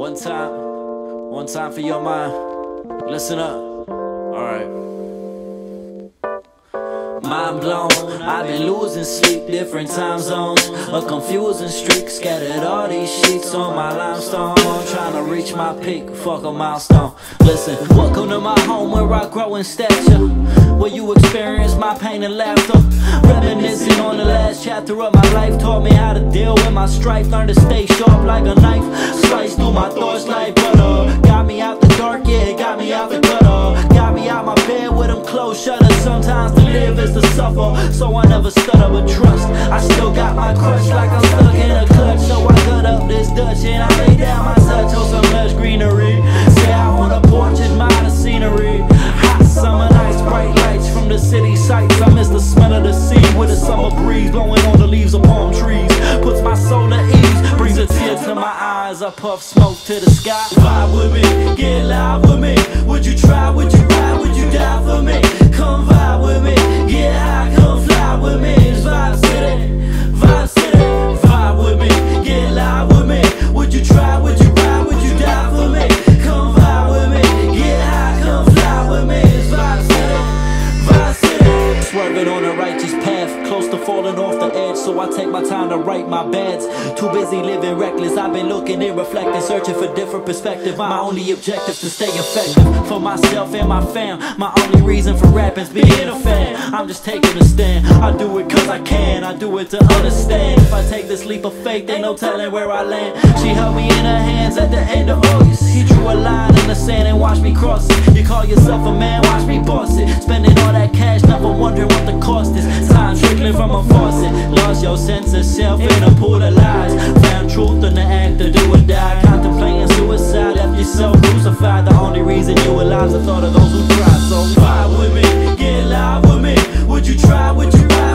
One time for your mind. Listen up. Alright. Mind blown, I've been losing sleep, different time zones, a confusing streak, scattered all these sheets on my limestone, trying to reach my peak, fuck a milestone. Listen, welcome to my home where I grow in stature, where you experience my pain and laughter. Reminiscing on the last chapter of my life, taught me how to deal with my strife, learned to stay sharp like a knife, slice through my thoughts like butter. Got me out the dark, yeah, got me out the gutter, got me out my bed with them closed shutters. Sometimes to live is to suffer, so I never stutter but trust. I still got my crush like I'm stuck in a clutch, so I cut up this Dutch and I lay down my touch on some lush greenery. Say I want a porch, admire the scenery, hot summer nights, bright lights from the city sights. I miss the smell of the sea with a summer breeze blowing on the leaves of palm trees. Puts my soul at ease, brings a tear to my eyes. I puff smoke to the sky. Vibe with me, get live with me. Would you try, would you ride, would you die for me? Come vibe with me, get high, come fly with me. It's Vibe City, Vibe City. Vibe with me, get live with me. Would you try, would you ride, would you die for me? Come vibe with me, get high, come fly with me. It's Vibe City, Vibe City. Swerving on a righteous path, close to falling off the edge, so I take my time to right my bads. Too busy living reckless, I've been looking and reflecting, searching for different perspective. My only objective to stay effective for myself and my fam. My only reason for rapping's being a fan. I'm just taking a stand, I do it cause I can, I do it to understand. If I take this leap of faith, ain't no telling where I land. She held me in her hands at the end of August. He drew a line in the sand and watched me cross it. You call yourself a man, watch me boss it. Spending all that cash, never wondering what the cost is. Time trickling from a faucet. Lost your sense of self in a pool of lies. Found truth in the act of do or die. Contemplating suicide, left yourself crucified. The only reason you alive's the thought of those who try. So vibe with me, get live with me. Would you try, would you ride?